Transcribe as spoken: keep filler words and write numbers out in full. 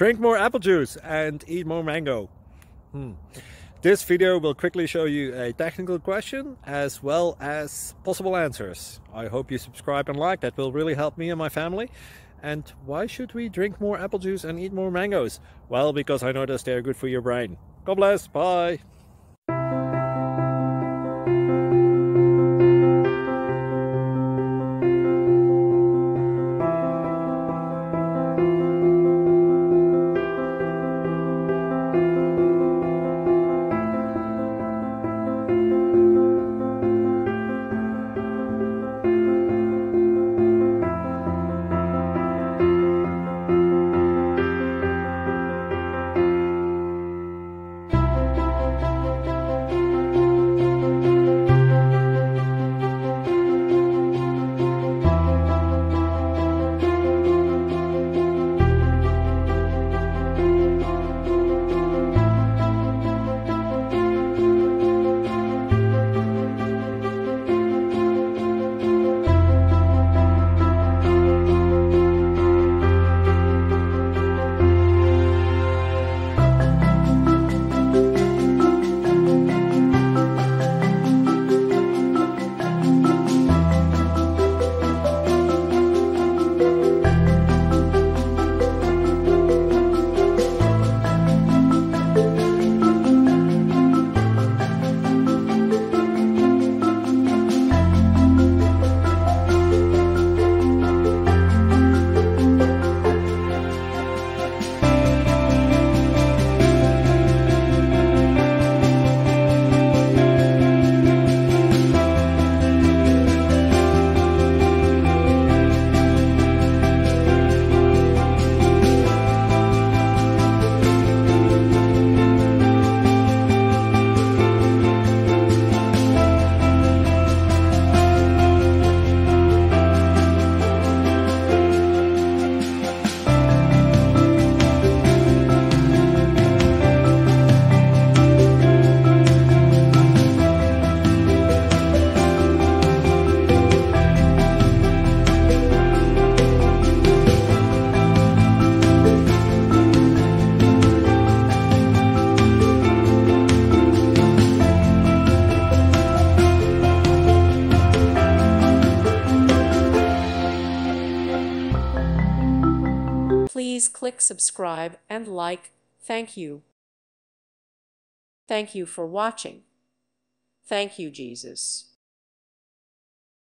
Drink more apple juice and eat more mango. Hmm. This video will quickly show you a technical question as well as possible answers. I hope you subscribe and like, that will really help me and my family. And why should we drink more apple juice and eat more mangoes? Well, because I noticed they're good for your brain. God bless, bye! Please click subscribe and like. Thank you. Thank you for watching. Thank you, Jesus.